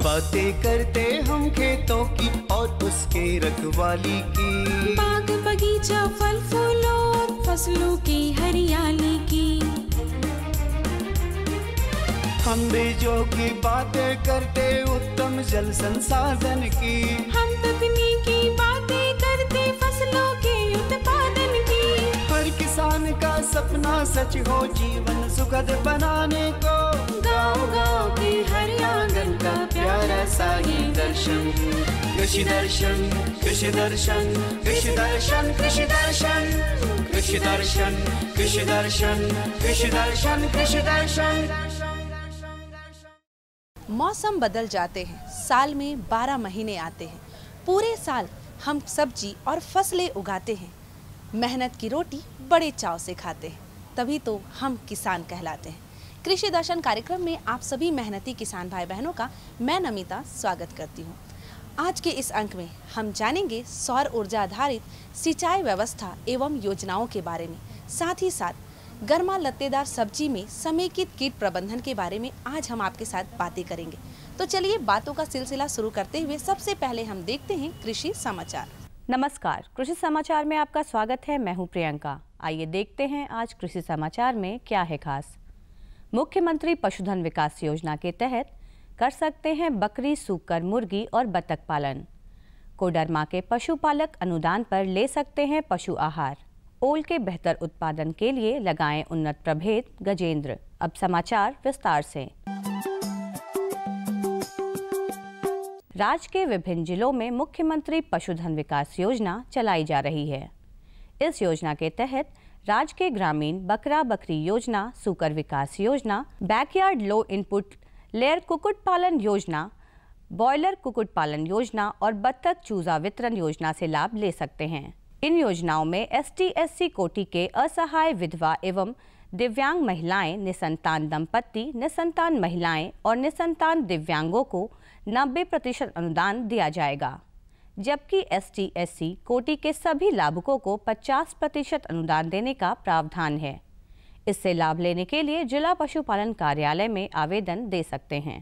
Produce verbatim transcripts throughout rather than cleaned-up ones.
बातें करते हम खेतों की और उसके रखवाली की, बाग बगीचा फल फूलों और फसलों की हरियाली की। हम बीजों की बातें करते उत्तम जल संसाधन की, हम तकनीकी बातें करते फसलों के उत्पादन की। हर किसान का सपना सच हो जीवन सुखद बनाने को, गाँव-गाँव के हर आंगन का प्यारा सा ये दर्शन। कृषि दर्शन कृषि दर्शन कृषि दर्शन कृषि दर्शन कृषि दर्शन कृषि दर्शन कृषि दर्शन कृषि दर्शन। मौसम बदल जाते हैं, साल में बारह महीने आते हैं। पूरे साल हम सब्जी और फसलें उगाते हैं, मेहनत की रोटी बड़े चाव से खाते हैं, तभी तो हम किसान कहलाते हैं। कृषि दर्शन कार्यक्रम में आप सभी मेहनती किसान भाई बहनों का मैं नमिता स्वागत करती हूँ। आज के इस अंक में हम जानेंगे सौर ऊर्जा आधारित सिंचाई व्यवस्था एवं योजनाओं के बारे में, साथ ही साथ गर्मा लत्तेदार सब्जी में समेकित कीट प्रबंधन के बारे में आज हम आपके साथ बातें करेंगे। तो चलिए बातों का सिलसिला शुरू करते हुए सबसे पहले हम देखते हैं कृषि समाचार। नमस्कार, कृषि समाचार में आपका स्वागत है। मैं हूं प्रियंका। आइए देखते हैं आज कृषि समाचार में क्या है खास। मुख्यमंत्री पशुधन विकास योजना के तहत कर सकते हैं बकरी, सूकर, मुर्गी और बतख पालन। कोडरमा के पशुपालक अनुदान पर ले सकते हैं पशु आहार। ओल के बेहतर उत्पादन के लिए लगाएं उन्नत प्रभेद गजेंद्र। अब समाचार विस्तार से। राज्य के विभिन्न जिलों में मुख्यमंत्री पशुधन विकास योजना चलाई जा रही है। इस योजना के तहत राज्य के ग्रामीण बकरा बकरी योजना, सूकर विकास योजना, बैकयार्ड लो इनपुट लेयर कुक्कुट पालन योजना, बॉयलर कुक्कुट पालन योजना और बत्तख चूजा वितरण योजना से लाभ ले सकते हैं। इन योजनाओं में एस टी एस सी कोटि के असहाय विधवा एवं दिव्यांग महिलाएं, निसंतान दंपत्ति, निसंतान महिलाएं और निसंतान दिव्यांगों को नब्बे प्रतिशत अनुदान दिया जाएगा, जबकि एस टी एस सी कोटि के सभी लाभुकों को पचास प्रतिशत अनुदान देने का प्रावधान है। इससे लाभ लेने के लिए जिला पशुपालन कार्यालय में आवेदन दे सकते हैं।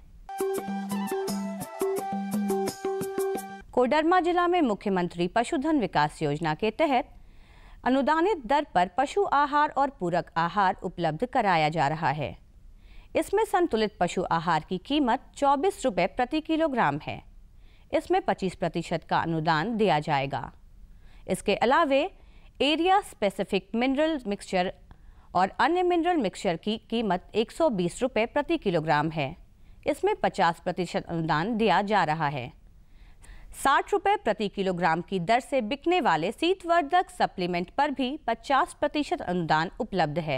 कोडरमा जिला में मुख्यमंत्री पशुधन विकास योजना के तहत अनुदानित दर पर पशु आहार और पूरक आहार उपलब्ध कराया जा रहा है। इसमें संतुलित पशु आहार की कीमत चौबीस रुपये प्रति किलोग्राम है। इसमें पच्चीस प्रतिशत का अनुदान दिया जाएगा। इसके अलावे एरिया स्पेसिफिक मिनरल मिक्सचर और अन्य मिनरल मिक्सचर की कीमत एक सौ बीस रुपये प्रति किलोग्राम है। इसमें पचास प्रतिशत अनुदान दिया जा रहा है। साठ रुपये प्रति किलोग्राम की दर से बिकने वाले शीतवर्धक सप्लीमेंट पर भी पचास प्रतिशत अनुदान उपलब्ध है।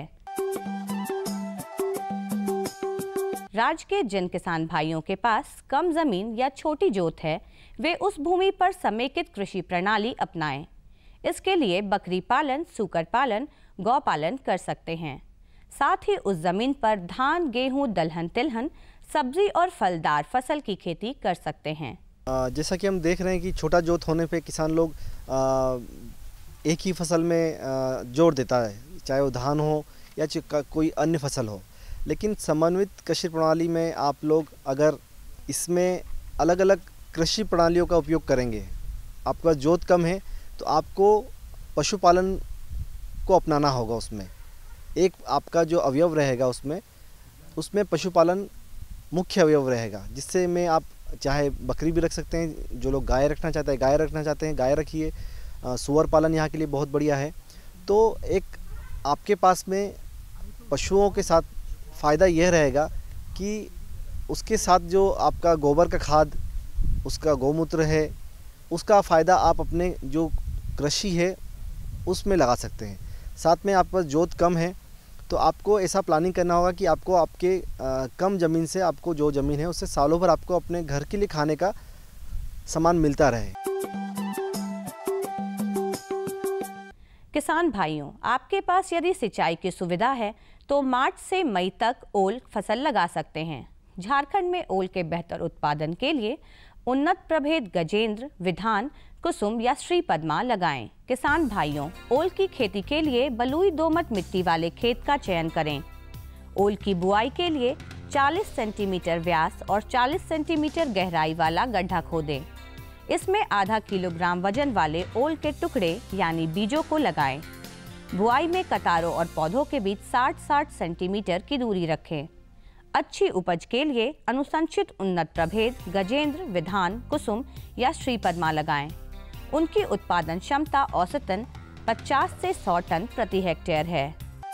राज्य के जिन किसान भाइयों के पास कम जमीन या छोटी जोत है, वे उस भूमि पर समेकित कृषि प्रणाली अपनाएं। इसके लिए बकरी पालन, सूकर पालन, गौ पालन कर सकते हैं। साथ ही उस जमीन पर धान, गेहूं, दलहन, तिलहन, सब्जी और फलदार फसल की खेती कर सकते हैं। जैसा कि हम देख रहे हैं कि छोटा जोत होने पे किसान लोग एक ही फसल में जोड़ देता है, चाहे वो धान हो या कोई अन्य फसल हो। लेकिन समन्वित कृषि प्रणाली में आप लोग अगर इसमें अलग अलग कृषि प्रणालियों का उपयोग करेंगे, आपका जोत कम है तो आपको पशुपालन को अपनाना होगा। उसमें एक आपका जो अवयव रहेगा उसमें उसमें पशुपालन मुख्य अवयव रहेगा, जिससे में आप चाहे बकरी भी रख सकते हैं। जो लोग गाय रखना चाहते हैं गाय रखना चाहते हैं गाय रखिए। सूअर पालन यहाँ के लिए बहुत बढ़िया है। तो एक आपके पास में पशुओं के साथ फ़ायदा यह रहेगा कि उसके साथ जो आपका गोबर का खाद, उसका गौमूत्र है, उसका फ़ायदा आप अपने जो कृषि है उसमें लगा सकते हैं। साथ में आपके पास जोत कम है तो आपको ऐसा प्लानिंग करना होगा कि आपको आपके आ, कम ज़मीन से आपको जो ज़मीन है उससे सालों भर आपको अपने घर के लिए खाने का सामान मिलता रहे। किसान भाइयों, आपके पास यदि सिंचाई की सुविधा है तो मार्च से मई तक ओल फसल लगा सकते हैं। झारखंड में ओल के बेहतर उत्पादन के लिए उन्नत प्रभेद गजेंद्र, विधान, कुसुम या श्री पद्मा लगाएं। किसान भाइयों, ओल की खेती के लिए बलुई दोमट मिट्टी वाले खेत का चयन करें। ओल की बुआई के लिए चालीस सेंटीमीटर व्यास और चालीस सेंटीमीटर गहराई वाला गड्ढा खोदें। इसमें आधा किलोग्राम वजन वाले ओल के टुकड़े यानी बीजों को लगाएं। बुआई में कतारों और पौधों के बीच साठ साठ सेंटीमीटर की दूरी रखें। अच्छी उपज के लिए अनुशंसित उन्नत प्रभेद गजेंद्र, विधान, कुसुम या श्रीपद्मा लगाएं। उनकी उत्पादन क्षमता औसतन पचास से सौ टन प्रति हेक्टेयर है।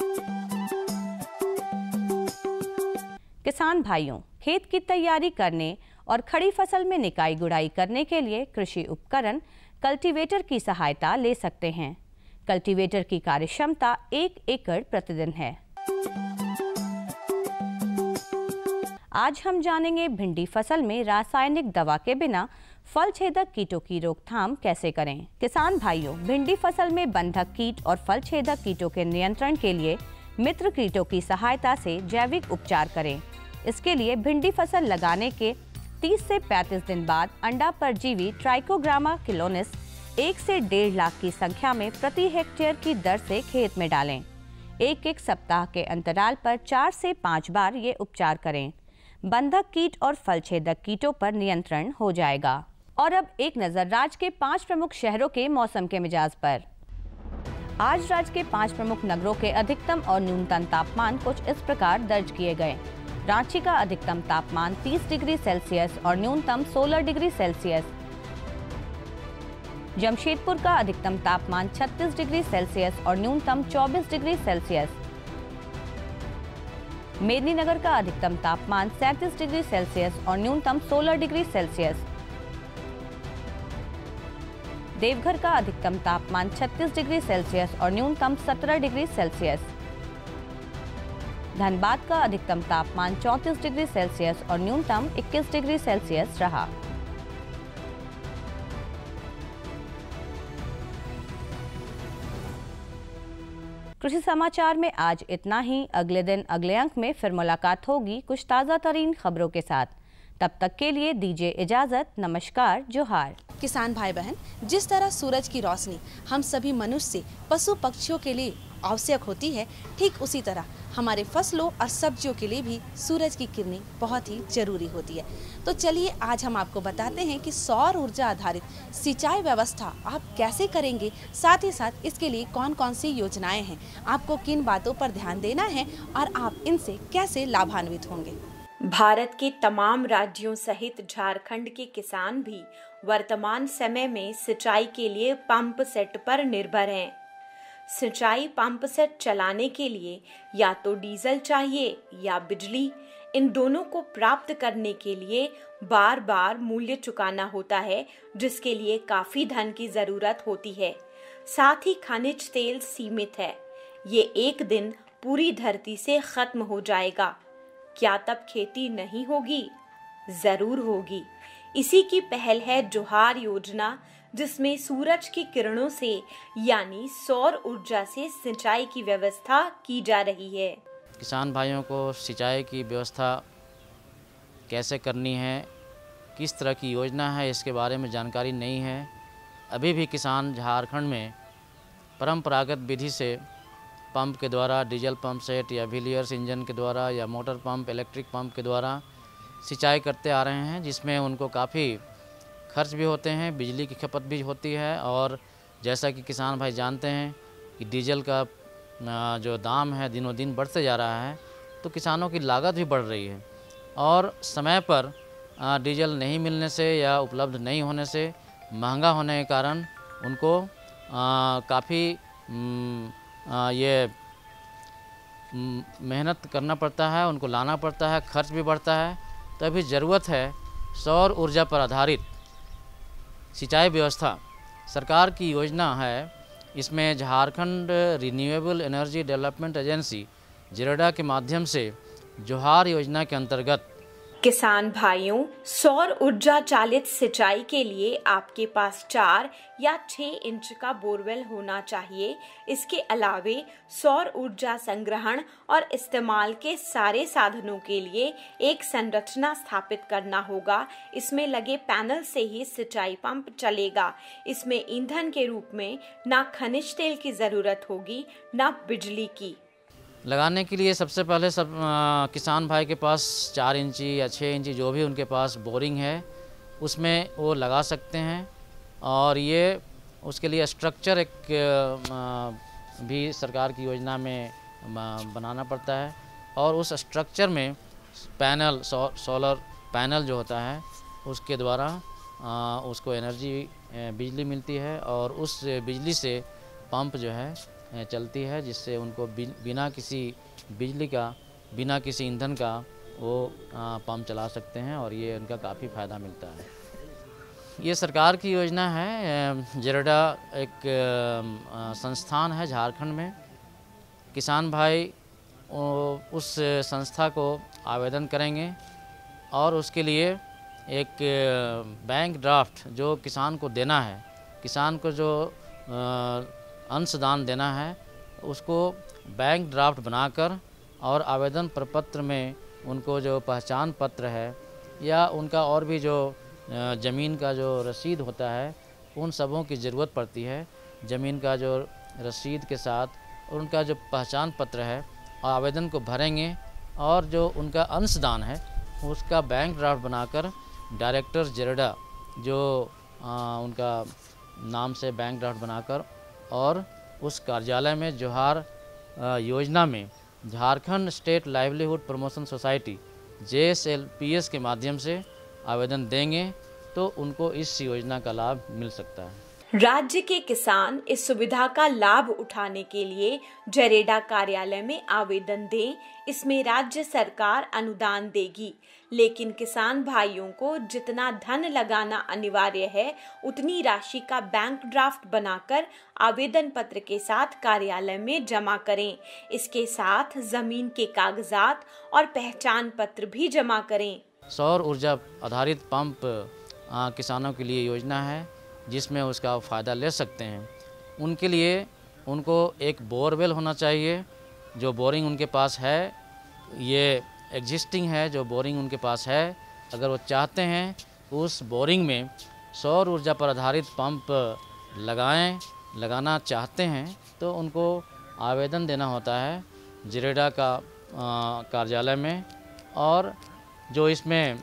किसान भाइयों, खेत की तैयारी करने और खड़ी फसल में निकाई गुड़ाई करने के लिए कृषि उपकरण कल्टीवेटर की सहायता ले सकते हैं। कल्टीवेटर की कार्यक्षमता एक एकड़ प्रतिदिन है। आज हम जानेंगे भिंडी फसल में रासायनिक दवा के बिना फल छेदक कीटों की रोकथाम कैसे करें। किसान भाइयों, भिंडी फसल में बंधक कीट और फल छेदक कीटों के नियंत्रण के लिए मित्र कीटों की सहायता से जैविक उपचार करें। इसके लिए भिंडी फसल लगाने के तीस से पैंतीस दिन बाद अंडा परजीवी ट्राइकोग्रामा किलोनिस एक से डेढ़ लाख की संख्या में प्रति हेक्टेयर की दर से खेत में डालें। एक एक सप्ताह के अंतराल पर चार से पाँच बार ये उपचार करें। बंधक कीट और फल छेदक कीटों पर नियंत्रण हो जाएगा। और अब एक नजर राज्य के पांच प्रमुख शहरों के मौसम के मिजाज पर। आज राज्य के पांच प्रमुख नगरों के अधिकतम और न्यूनतम तापमान कुछ इस प्रकार दर्ज किए गए। रांची का अधिकतम तापमान तीस डिग्री सेल्सियस और न्यूनतम सोलह डिग्री सेल्सियस। जमशेदपुर का अधिकतम तापमान छत्तीस डिग्री सेल्सियस और न्यूनतम चौबीस डिग्री सेल्सियस। मेदिनीनगर का अधिकतम तापमान सैंतीस डिग्री सेल्सियस और न्यूनतम सोलह डिग्री सेल्सियस। देवघर का अधिकतम तापमान छत्तीस डिग्री सेल्सियस और न्यूनतम सत्रह डिग्री सेल्सियस। धनबाद का अधिकतम तापमान चौंतीस डिग्री सेल्सियस और न्यूनतम इक्कीस डिग्री सेल्सियस रहा। कृषि समाचार में आज इतना ही। अगले दिन अगले अंक में फिर मुलाकात होगी कुछ ताज़ा तरीन खबरों के साथ। तब तक के लिए दीजिए इजाजत। नमस्कार, जोहार। किसान भाई बहन, जिस तरह सूरज की रोशनी हम सभी मनुष्य, पशु पक्षियों के लिए आवश्यक होती है, ठीक उसी तरह हमारे फसलों और सब्जियों के लिए भी सूरज की किरणें बहुत ही जरूरी होती है। तो चलिए आज हम आपको बताते हैं कि सौर ऊर्जा आधारित सिंचाई व्यवस्था आप कैसे करेंगे, साथ ही साथ इसके लिए कौन कौन सी योजनाएं हैं, आपको किन बातों पर ध्यान देना है और आप इनसे कैसे लाभान्वित होंगे। भारत के तमाम राज्यों सहित झारखंड के किसान भी वर्तमान समय में सिंचाई के लिए पंप सेट पर निर्भर हैं। सिंचाई पंप सेट चलाने के लिए या तो डीजल चाहिए या बिजली। इन दोनों को प्राप्त करने के लिए बार बार मूल्य चुकाना होता है, जिसके लिए काफी धन की जरूरत होती है। साथ ही खनिज तेल सीमित है, ये एक दिन पूरी धरती से खत्म हो जाएगा। क्या तब खेती नहीं होगी? जरूर होगी। इसी की पहल है जोहार योजना, जिसमें सूरज की किरणों से यानी सौर ऊर्जा से सिंचाई की व्यवस्था की जा रही है। किसान भाइयों को सिंचाई की व्यवस्था कैसे करनी है, किस तरह की योजना है, इसके बारे में जानकारी नहीं है। अभी भी किसान झारखंड में परंपरागत विधि से पंप के द्वारा, डीजल पंप सेट या व्हीलियर्स इंजन के द्वारा या मोटर पंप, इलेक्ट्रिक पंप के द्वारा सिंचाई करते आ रहे हैं, जिसमें उनको काफ़ी खर्च भी होते हैं, बिजली की खपत भी होती है। और जैसा कि किसान भाई जानते हैं कि डीजल का जो दाम है दिनों दिन बढ़ते जा रहा है, तो किसानों की लागत भी बढ़ रही है। और समय पर डीजल नहीं मिलने से या उपलब्ध नहीं होने से, महंगा होने के कारण उनको काफ़ी ये मेहनत करना पड़ता है, उनको लाना पड़ता है, खर्च भी बढ़ता है। तो अभी ज़रूरत है सौर ऊर्जा पर आधारित सिंचाई व्यवस्था। सरकार की योजना है, इसमें Jharkhand renewable energy development agency JREDA के माध्यम से जोहार योजना के अंतर्गत किसान भाइयों, सौर ऊर्जा चालित सिंचाई के लिए आपके पास चार या छह इंच का बोरवेल होना चाहिए। इसके अलावे सौर ऊर्जा संग्रहण और इस्तेमाल के सारे साधनों के लिए एक संरचना स्थापित करना होगा। इसमें लगे पैनल से ही सिंचाई पंप चलेगा। इसमें ईंधन के रूप में ना खनिज तेल की जरूरत होगी, ना बिजली की। लगाने के लिए सबसे पहले सब आ, किसान भाई के पास चार इंची या छः इंची जो भी उनके पास बोरिंग है उसमें वो लगा सकते हैं। और ये उसके लिए स्ट्रक्चर एक आ, भी सरकार की योजना में बनाना पड़ता है और उस स्ट्रक्चर में पैनल सो, सोलर पैनल जो होता है उसके द्वारा आ, उसको एनर्जी बिजली मिलती है और उस बिजली से पंप जो है चलती है, जिससे उनको बिना किसी बिजली का, बिना किसी ईंधन का वो पंप चला सकते हैं और ये उनका काफ़ी फ़ायदा मिलता है। ये सरकार की योजना है। जेरेडा एक संस्थान है झारखंड में। किसान भाई उस संस्था को आवेदन करेंगे और उसके लिए एक बैंक ड्राफ्ट जो किसान को देना है, किसान को जो अंशदान देना है, उसको बैंक ड्राफ्ट बनाकर और आवेदन प्रपत्र में उनको जो पहचान पत्र है या उनका और भी जो ज़मीन का जो रसीद होता है उन सबों की ज़रूरत पड़ती है। ज़मीन का जो रसीद के साथ उनका जो पहचान पत्र है आवेदन को भरेंगे और जो उनका अंशदान है उसका बैंक ड्राफ्ट बनाकर डायरेक्टर जेरेडा जो आ, उनका नाम से बैंक ड्राफ्ट बनाकर और उस कार्यालय में जोहार योजना में Jharkhand state livelihood promotion society J S L P S के माध्यम से आवेदन देंगे तो उनको इस योजना का लाभ मिल सकता है। राज्य के किसान इस सुविधा का लाभ उठाने के लिए जेरेडा कार्यालय में आवेदन दें। इसमें राज्य सरकार अनुदान देगी, लेकिन किसान भाइयों को जितना धन लगाना अनिवार्य है उतनी राशि का बैंक ड्राफ्ट बनाकर आवेदन पत्र के साथ कार्यालय में जमा करें। इसके साथ जमीन के कागजात और पहचान पत्र भी जमा करें। सौर ऊर्जा आधारित पंप आ, किसानों के लिए योजना है जिसमें उसका फ़ायदा ले सकते हैं। उनके लिए उनको एक बोरवेल होना चाहिए। जो बोरिंग उनके पास है, ये एग्जिस्टिंग है, जो बोरिंग उनके पास है, अगर वो चाहते हैं उस बोरिंग में सौर ऊर्जा पर आधारित पंप लगाएं, लगाना चाहते हैं तो उनको आवेदन देना होता है जेरेडा का कार्यालय में। और जो इसमें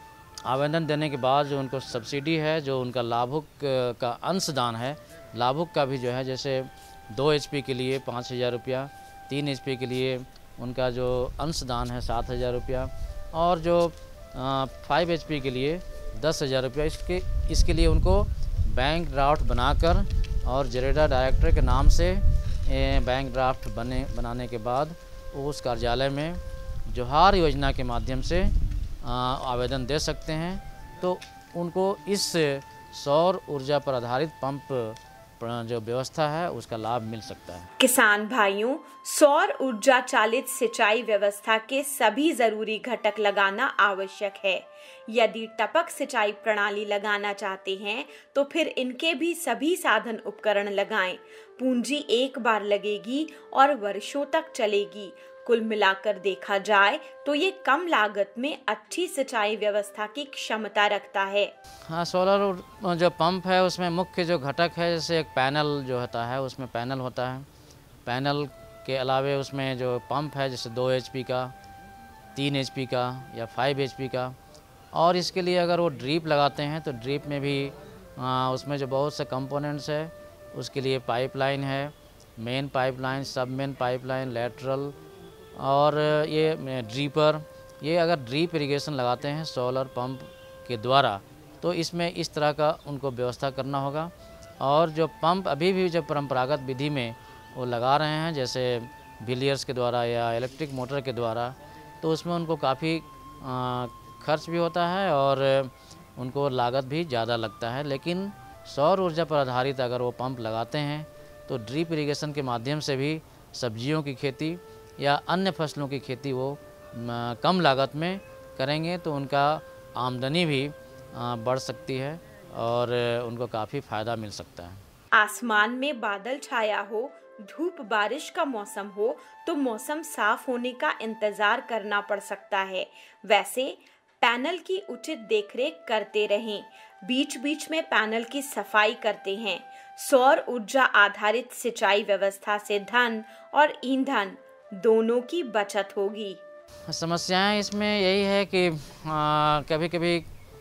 आवेदन देने के बाद जो उनको सब्सिडी है, जो उनका लाभुक का अंशदान है, लाभुक का भी जो है जैसे दो एच पी के लिए पाँच हज़ार रुपया, तीन एच पी के लिए उनका जो अंशदान है सात हज़ार रुपया और जो फाइव एच पी के लिए दस हज़ार रुपया, इसके इसके लिए उनको बैंक ड्राफ्ट बनाकर और जेरेडा डायरेक्टर के नाम से बैंक ड्राफ्ट बने बनाने के बाद उस कार्यालय में जोहार योजना के माध्यम से आवेदन दे सकते हैं तो उनको इस सौर ऊर्जा पर आधारित पंप जो व्यवस्था है उसका लाभ मिल सकता है। किसान भाइयों, सौर ऊर्जा चालित सिंचाई व्यवस्था के सभी जरूरी घटक लगाना आवश्यक है। यदि टपक सिंचाई प्रणाली लगाना चाहते हैं तो फिर इनके भी सभी साधन उपकरण लगाएं। पूंजी एक बार लगेगी और वर्षों तक चलेगी। कुल मिलाकर देखा जाए तो ये कम लागत में अच्छी सिंचाई व्यवस्था की क्षमता रखता है। हाँ, सोलर जो पंप है उसमें मुख्य जो घटक है जैसे एक पैनल जो होता है, उसमें पैनल होता है। पैनल के अलावे उसमें जो पंप है जैसे दो एच पी का, तीन एच पी का या फाइव एच पी का। और इसके लिए अगर वो ड्रिप लगाते हैं तो ड्रिप में भी आ, उसमें जो बहुत से कंपोनेंट्स है उसके लिए पाइपलाइन है, main pipeline, sub main pipeline, lateral और ये ड्रीपर। ये अगर ड्रीप इरिगेशन लगाते हैं सोलर पंप के द्वारा तो इसमें इस तरह का उनको व्यवस्था करना होगा। और जो पंप अभी भी जो परंपरागत विधि में वो लगा रहे हैं जैसे बिलियर्स के द्वारा या इलेक्ट्रिक मोटर के द्वारा, तो उसमें उनको काफ़ी खर्च भी होता है और उनको लागत भी ज़्यादा लगता है। लेकिन सौर ऊर्जा पर आधारित अगर वो पंप लगाते हैं तो ड्रिप इरिगेशन के माध्यम से भी सब्जियों की खेती या अन्य फसलों की खेती वो कम लागत में करेंगे तो उनका आमदनी भी बढ़ सकती है और उनको काफ़ी फ़ायदा मिल सकता है। आसमान में बादल छाया हो, धूप बारिश का मौसम हो तो मौसम साफ होने का इंतजार करना पड़ सकता है। वैसे पैनल की उचित देखरेख करते रहें, बीच बीच में पैनल की सफाई करते हैं। सौर ऊर्जा आधारित सिंचाई व्यवस्था से धन और ईंधन दोनों की बचत होगी। समस्याएं इसमें यही है कि कभी कभी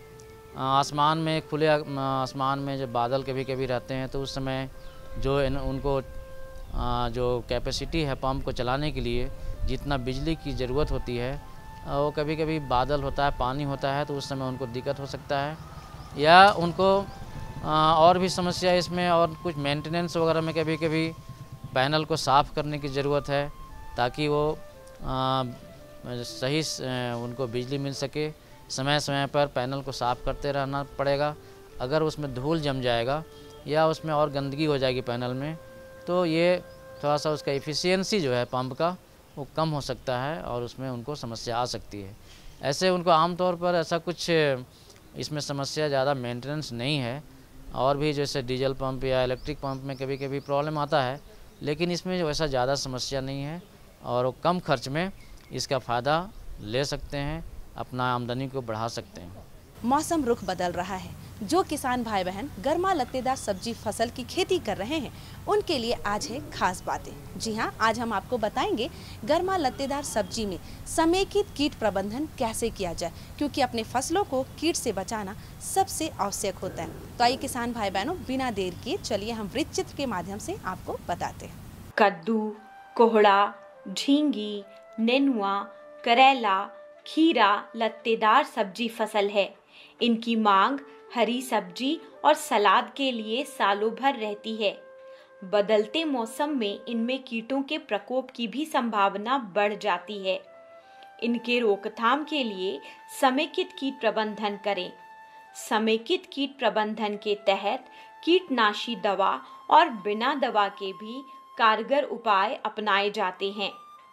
आसमान में खुले आसमान में जब बादल कभी कभी रहते हैं तो उस समय जो उनको आ, जो कैपेसिटी है पंप को चलाने के लिए जितना बिजली की ज़रूरत होती है वो कभी कभी बादल होता है, पानी होता है, तो उस समय उनको दिक्कत हो सकता है। या उनको आ, और भी समस्या इसमें और कुछ मेंटेनेंस वगैरह में कभी कभी पैनल को साफ़ करने की ज़रूरत है ताकि वो आ, सही उनको बिजली मिल सके। समय समय पर पैनल को साफ़ करते रहना पड़ेगा। अगर उसमें धूल जम जाएगा या उसमें और गंदगी हो जाएगी पैनल में तो ये थोड़ा सा उसका एफिशिएंसी जो है पंप का वो कम हो सकता है और उसमें उनको समस्या आ सकती है। ऐसे उनको आमतौर पर ऐसा कुछ इसमें समस्या ज़्यादा मेंटेनेंस नहीं है। और भी जैसे डीजल पंप या इलेक्ट्रिक पंप में कभी कभी प्रॉब्लम आता है, लेकिन इसमें वैसा ज़्यादा समस्या नहीं है और वो कम खर्च में इसका फ़ायदा ले सकते हैं, अपना आमदनी को बढ़ा सकते हैं। मौसम रुख बदल रहा है। जो किसान भाई बहन गर्मा लत्तेदार सब्जी फसल की खेती कर रहे हैं उनके लिए आज है खास बातें। जी हाँ, आज हम आपको बताएंगे गर्मा लत्तेदार सब्जी में समेकित कीट प्रबंधन कैसे किया जाए, क्योंकि अपने फसलों को कीट से बचाना सबसे आवश्यक होता है। तो आइए किसान भाई बहनों, बिना देर किए चलिए हम वृत्त चित्र के माध्यम से आपको बताते हैं। कद्दू, कोहड़ा, झींगी, नेनुआ, करेला, खीरा लत्तेदार सब्जी फसल है। इनकी मांग हरी सब्जी और सलाद के लिए सालों भर रहती है। बदलते मौसम में इनमें कीटों के प्रकोप की भी संभावना बढ़ जाती है। इनके रोकथाम के लिए समेकित कीट प्रबंधन करें। समेकित कीट प्रबंधन के तहत कीटनाशी दवा और बिना दवा के भी कारगर उपाय अपनाए जाते हैं।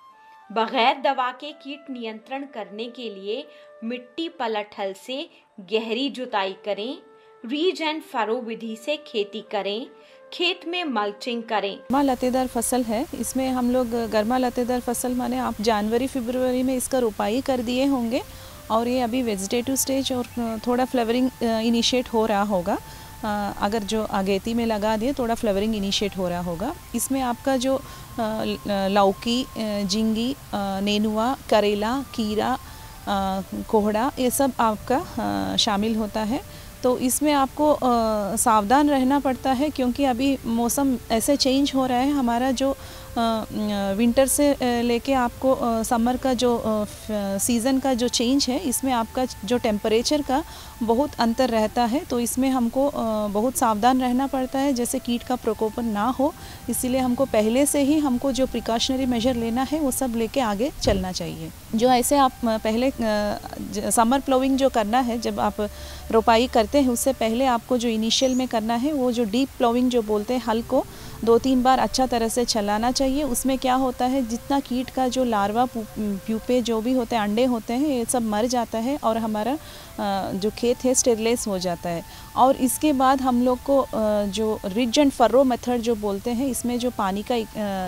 बगैर दवा के कीट नियंत्रण करने के लिए मिट्टी पलट-हल से गहरी जुताई करें, रीज एंड फरो विधि से खेती करें, खेत में मल्चिंग करें। गर्मा लतेदार फसल है। इसमें हम लोग गर्मा लतेदार फसल माने आप जनवरी फरवरी में इसका रोपाई कर दिए होंगे और ये अभी वेजिटेटिव स्टेज और थोड़ा फ्लावरिंग इनिशिएट हो रहा होगा। अगर जो अगेती में लगा दिए थोड़ा फ्लावरिंग इनिशिएट हो रहा होगा। इसमें आपका जो लौकी, झींगी, नेनुआ, करेला, खीरा, कोहड़ा ये सब आपका शामिल होता है। तो इसमें आपको सावधान रहना पड़ता है क्योंकि अभी मौसम ऐसे चेंज हो रहा है। हमारा जो विंटर से लेके आपको समर का जो सीज़न का जो चेंज है, इसमें आपका जो टेम्परेचर का बहुत अंतर रहता है। तो इसमें हमको बहुत सावधान रहना पड़ता है जैसे कीट का प्रकोपन ना हो। इसीलिए हमको पहले से ही हमको जो प्रिकॉशनरी मेजर लेना है वो सब लेके आगे चलना चाहिए। जो ऐसे आप पहले समर प्लोइंग जो करना है, जब आप रोपाई करते हैं उससे पहले आपको जो इनिशियल में करना है वो जो डीप प्लोइंग जो बोलते हैं, हल को दो तीन बार अच्छा तरह से चलाना चाहिए। उसमें क्या होता है, जितना कीट का जो लार्वा प्यूपे जो भी होते हैं, अंडे होते हैं, ये सब मर जाता है और हमारा जो खेत है स्टेरलाइज हो जाता है। और इसके बाद हम लोग को जो रिज एंड फरो मेथड जो बोलते हैं, इसमें जो पानी का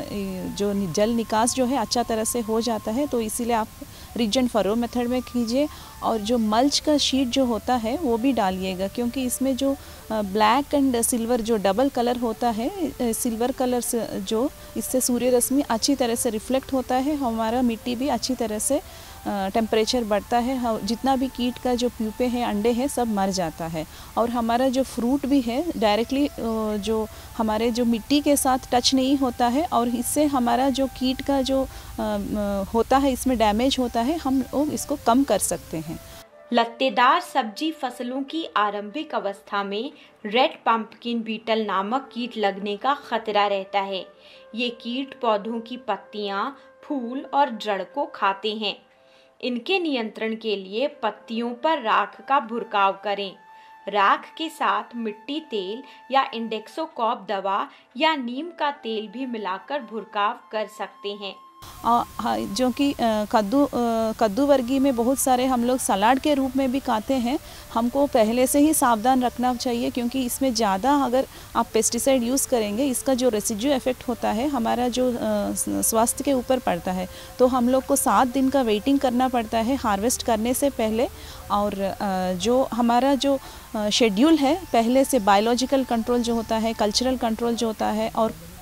जो जल निकास जो है अच्छा तरह से हो जाता है। तो इसीलिए आप रिज एंड फरो मेथड में कीजिए। और जो मल्च का शीट जो होता है वो भी डालिएगा क्योंकि इसमें जो ब्लैक एंड सिल्वर जो डबल कलर होता है, सिल्वर कलर से जो इससे सूर्य रश्मि अच्छी तरह से रिफ्लेक्ट होता है, हमारा मिट्टी भी अच्छी तरह से टेम्परेचर बढ़ता है। जितना भी कीट का जो प्यूपे हैं, अंडे हैं, सब मर जाता है। और हमारा जो फ्रूट भी है डायरेक्टली जो हमारे जो मिट्टी के साथ टच नहीं होता है और इससे हमारा जो कीट का जो होता है इसमें डैमेज होता है, हम लोग इसको कम कर सकते हैं। लत्तेदार सब्जी फसलों की आरंभिक अवस्था में रेड पंपकिन बीटल नामक कीट लगने का खतरा रहता है। ये कीट पौधों की पत्तियां, फूल और जड़ को खाते हैं। इनके नियंत्रण के लिए पत्तियों पर राख का भुरकाव करें। राख के साथ मिट्टी तेल या इंडेक्सोकॉप दवा या नीम का तेल भी मिलाकर भुरकाव कर सकते हैं। जो कि कद्दू कद्दू वर्गीय में बहुत सारे हम लोग सलाद के रूप में भी खाते हैं। हमको पहले से ही सावधान रखना चाहिए क्योंकि इसमें ज़्यादा अगर आप पेस्टिसाइड यूज़ करेंगे, इसका जो रेसिड्यू इफेक्ट होता है हमारा जो स्वास्थ्य के ऊपर पड़ता है। तो हम लोग को सात दिन का वेटिंग करना पड़ता है हार्वेस्ट करने से पहले। और जो हमारा जो शेड्यूल है पहले से, बायोलॉजिकल कंट्रोल जो होता है, कल्चरल कंट्रोल जो होता है और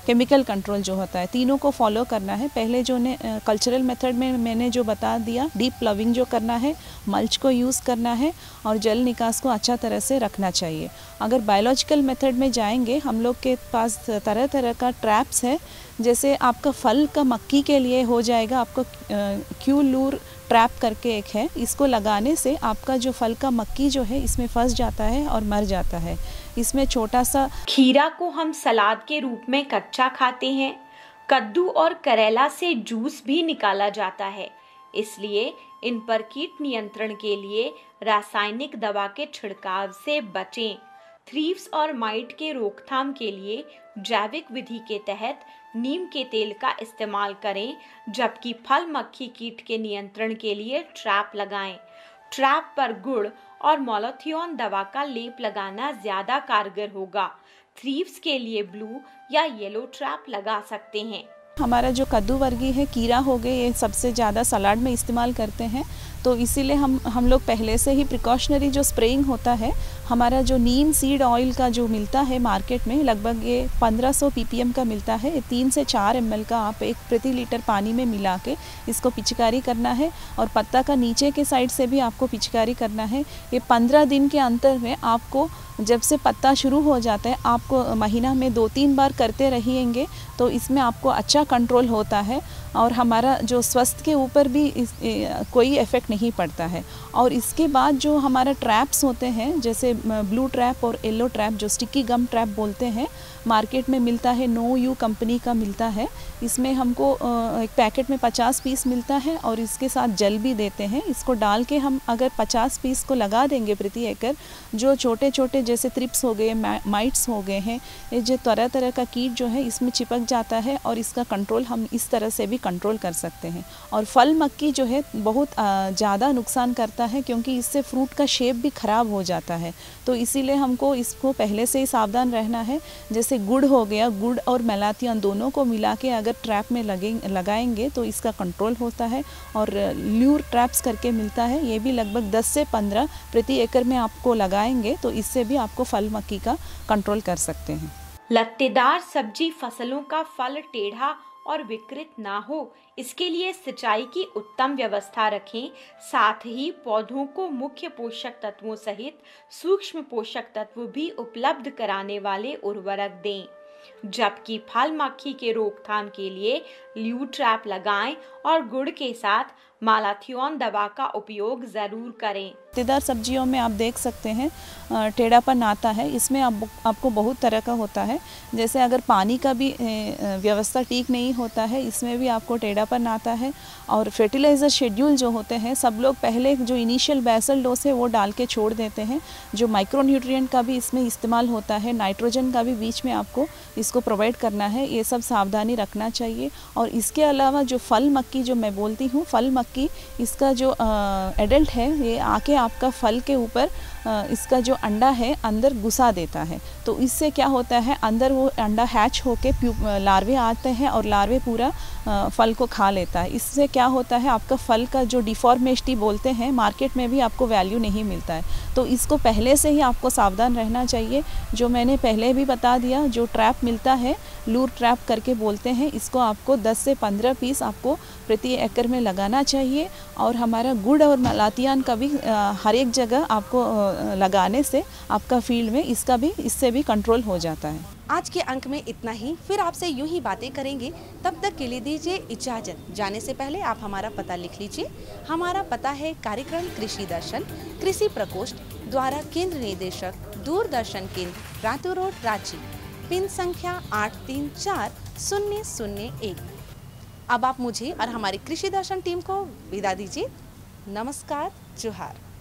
केमिकल कंट्रोल जो होता है, तीनों को फॉलो करना है। पहले जो ने कल्चरल मेथड में मैंने जो बता दिया, डीप प्लविंग जो करना है, मल्च को यूज़ करना है और जल निकास को अच्छा तरह से रखना चाहिए। अगर बायोलॉजिकल मेथड में जाएंगे, हम लोग के पास तरह तरह का ट्रैप्स है। जैसे आपका फल का मक्की के लिए हो जाएगा, आपको क्यू लूर ट्रैप करके एक है, इसको लगाने से आपका जो फल का मक्की जो है इसमें फंस जाता है और मर जाता है। इसमें छोटा सा खीरा को हम सलाद के रूप में कच्चा खाते हैं। कद्दू और करेला से जूस भी निकाला जाता है, इसलिए इन पर कीट नियंत्रण के लिए रासायनिक दवा के छिड़काव से बचें। थ्रीप्स और माइट के रोकथाम के लिए जैविक विधि के तहत नीम के तेल का इस्तेमाल करें, जबकि फल मक्खी कीट के नियंत्रण के लिए ट्रैप लगाएं। ट्रैप पर गुड़ और मोलाथियोन दवा का लेप लगाना ज्यादा कारगर होगा। थ्रीप्स के लिए ब्लू या येलो ट्रैप लगा सकते हैं। हमारा जो कद्दू वर्गीय है, कीड़ा हो गए, ये सबसे ज़्यादा सलाद में इस्तेमाल करते हैं, तो इसीलिए हम हम लोग पहले से ही प्रिकॉशनरी जो स्प्रेइंग होता है, हमारा जो नीम सीड ऑयल का जो मिलता है मार्केट में, लगभग ये पंद्रह सौ पीपीएम का मिलता है। तीन से चार एमएल का आप एक प्रति लीटर पानी में मिला के इसको पिचकारी करना है और पत्ता का नीचे के साइड से भी आपको पिचकारी करना है। ये पंद्रह दिन के अंतर में आपको, जब से पत्ता शुरू हो जाता है, आपको महीना में दो तीन बार करते रहेंगे तो इसमें आपको अच्छा कंट्रोल होता है और हमारा जो स्वास्थ्य के ऊपर भी इस, ए, कोई इफ़ेक्ट नहीं पड़ता है। और इसके बाद जो हमारा ट्रैप्स होते हैं, जैसे ब्लू ट्रैप और येलो ट्रैप, जो स्टिकी गम ट्रैप बोलते हैं, मार्केट में मिलता है, नो यू कंपनी का मिलता है। इसमें हमको एक पैकेट में पचास पीस मिलता है और इसके साथ जल भी देते हैं। इसको डाल के हम अगर पचास पीस को लगा देंगे प्रति एकड़, जो छोटे छोटे जैसे त्रिप्स हो गए, माइट्स हो गए हैं, ये जो तरह तरह का कीट जो है इसमें चिपक जाता है और इसका कंट्रोल हम इस तरह से भी कंट्रोल कर सकते हैं। और फल मक्की जो है बहुत ज़्यादा नुकसान करता है, क्योंकि इससे फ्रूट का शेप भी ख़राब हो जाता है। तो इसीलिए हमको इसको पहले से ही सावधान रहना है। जैसे गुड़ हो गया, गुड़ और मेलाथियन दोनों को मिला के अगर ट्रैप में लगे लगाएंगे तो इसका कंट्रोल होता है। और ल्यूर ट्रैप्स करके मिलता है, ये भी लगभग दस से पंद्रह प्रति एकड़ में आपको लगाएंगे तो इससे भी आपको फल मक्की का कंट्रोल कर सकते हैं। लत्तेदार सब्जी फसलों का फल टेढ़ा और विकृत ना हो, इसके लिए सिंचाई की उत्तम व्यवस्था रखें। साथ ही पौधों को मुख्य पोषक तत्वों सहित सूक्ष्म पोषक तत्व भी उपलब्ध कराने वाले उर्वरक दें। जबकि फल मक्खी के रोकथाम के लिए ल्यू ट्रैप लगाएं और गुड़ के साथ मालाथियोन दवा का उपयोग ज़रूर करें। लत्तेदार सब्जियों में आप देख सकते हैं टेढ़ापन आता है, इसमें आप, आपको बहुत तरह का होता है। जैसे अगर पानी का भी व्यवस्था ठीक नहीं होता है, इसमें भी आपको टेढ़ापन आता है। और फर्टिलाइज़र शेड्यूल जो होते हैं, सब लोग पहले जो इनिशियल बेसल डोज है वो डाल के छोड़ देते हैं। जो माइक्रो न्यूट्रिएंट का भी इसमें इस्तेमाल होता है, नाइट्रोजन का भी बीच में आपको इसको प्रोवाइड करना है, ये सब सावधानी रखना चाहिए। और इसके अलावा जो फल मक्की जो मैं बोलती हूँ, फल मक्की इसका जो एडल्ट है, ये आके आपका फल के ऊपर इसका जो अंडा है अंदर घुसा देता है। तो इससे क्या होता है, अंदर वो अंडा हैच होके लार्वे आते हैं और लार्वे पूरा फल को खा लेता है। इससे क्या होता है, आपका फल का जो डिफॉर्मेशन बोलते हैं, मार्केट में भी आपको वैल्यू नहीं मिलता है। तो इसको पहले से ही आपको सावधान रहना चाहिए। जो मैंने पहले भी बता दिया, जो ट्रैप मिलता है, लूर ट्रैप करके बोलते हैं, इसको आपको दस से पंद्रह पीस आपको प्रति एकड़ में लगाना चाहिए। और हमारा गुड़ और मलाथियान का भी हर एक जगह आपको लगाने से आपका फील्ड में इसका भी इससे भी कंट्रोल हो जाता है। आज के अंक में इतना ही, फिर आपसे यूं ही बातें करेंगे। तब तक के लिए दीजिए इजाजत। जाने से पहले आप हमारा पता लिख लीजिए। हमारा पता है कार्यक्रम कृषि दर्शन, कृषि प्रकोष्ठ द्वारा केंद्र निदेशक, दूरदर्शन केंद्र, रातू रोड, रांची। पिन संख्या आठ तीन चार शून्य शून्य एक। अब आप मुझे और हमारी कृषि दर्शन टीम को विदा दीजिए। नमस्कार, जोहार।